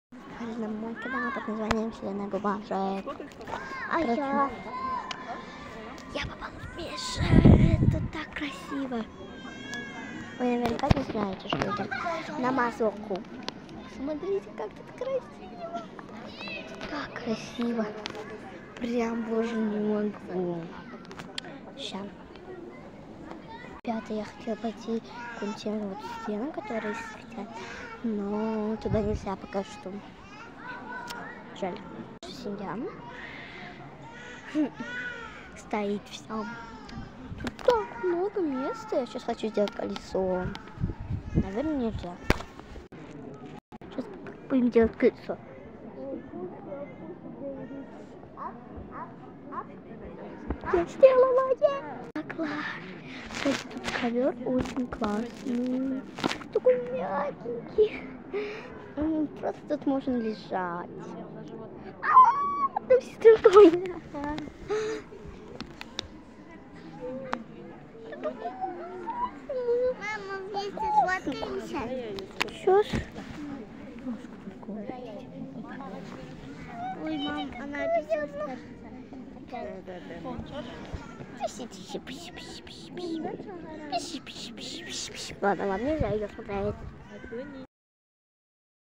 На мой канал под названием Вселенная Бабашек. Я попала в Миша. Это так красиво. Вы наверняка не знаете, что это на мазурку. Смотрите, как тут красиво. Как красиво. Прям, боже, не могу. Сейчас. Пятое, я хотела пойти к тем вот стенам, которые стоят. Но туда нельзя пока что. Жаль. Семья стоит все. Тут так много места. Я сейчас хочу сделать колесо. Наверное, нельзя. Сейчас будем делать колесо. Я сделала класс. Кстати, тут ковер очень классный. Такой мягенький. Просто тут можно лежать. Да все такое. Мама, вместе сфоткаемся. Сейчас. Ой, мам, она опять. Ладно, нельзя ее смотреть.